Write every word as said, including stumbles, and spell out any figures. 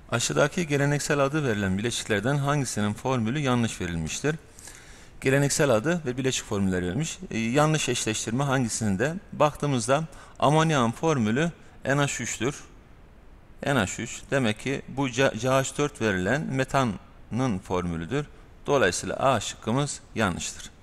Aşağıdaki geleneksel adı verilen bileşiklerden hangisinin formülü yanlış verilmiştir? Geleneksel adı ve bileşik formülleri verilmiş. Ee, yanlış eşleştirme hangisinde? Baktığımızda amonyan formülü N H üç'tür. N H üç. Demek ki bu C H dört verilen metanın formülüdür. Dolayısıyla A şıkkımız yanlıştır.